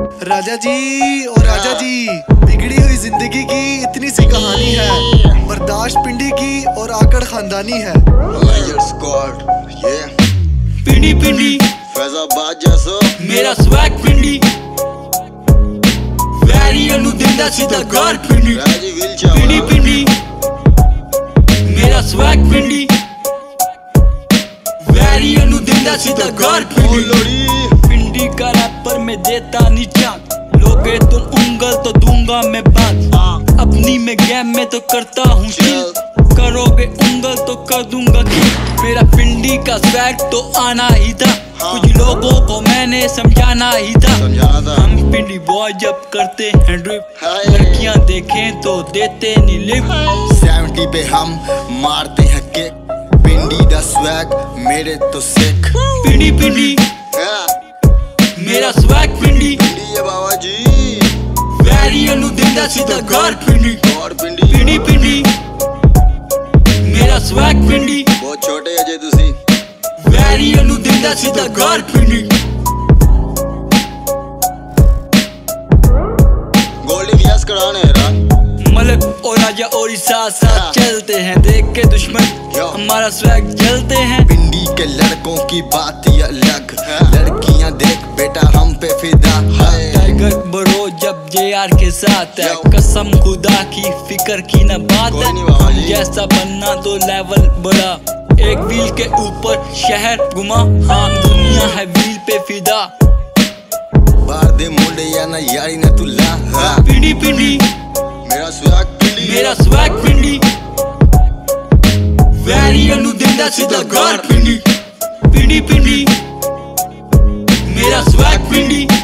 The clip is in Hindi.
राजा जी और राजा जी, बिगड़ी हुई जिंदगी की इतनी सी कहानी है, बर्दाश्त पिंडी की और आकड़ खानदानी है। पिंडी पिंडी फैजाबाद जैसा मेरा स्वैग पिंडी, वैरियन नु दिंदा सीधा घर पिंडी। पिंडी पिंडी मेरा स्वैग पिंडी, वैरियन नु दिंदा सीधा घर पिंडी। पिंडी का रैपर में देता नीचा, लोगे तुम उंगल तो दूंगा मैं बात। अपनी में गेम में तो करता हूँ चिल, करोगे उंगल तो कर दूंगा किल। मेरा पिंडी का स्वैग तो आना ही था, कुछ लोगों को मैंने समझाना ही था। हम पिंडी बॉय जब करते हैं ड्रिप, लड़कियां देखें तो देते नहीं लिप। 70 पे हम मारते हैं किक, पिंडी दा स्वैग मेरे तो सिक। पिंडी पिंडी मेरा स्वैग पिंडी, बाबा जी वैरियन नु दिंदा सीधा घर पिंडी। पिंडी पिंडी मेरा स्वैग पिंडी, बहुत छोटे अजय तुसी, वैरियन नु दिंदा सीधा घर पिंडी। गोल्डी यस कराने मलक और राजा और साथ साथ चलते हैं, देख के दुश्मन हमारा स्वैग चलते हैं। पिंडी के लड़कों की बात ही अलग, लड़कियां देख बेटा हम पे फिदा है। टाइगर बरो जब JR के साथ है, कसम खुदा की फिकर की न बात है। जैसा बनना तो लेवल बड़ा, एक व्हील के ऊपर शहर घुमा। हाँ दुनिया है व्हील पे फिदा, बार दे मुंडे या ना यारी ना तुला। पिंडी पिंडी मेरा स्वैग पिंडी, मेरा स्वैग पिंडी, वैरियन नु दिंदा सीधा घर पिंडी। पिंडी पिंडी मेरा स्वैग पिंडी।